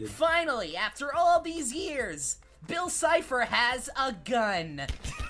Finally, after all these years, Bill Cipher has a gun.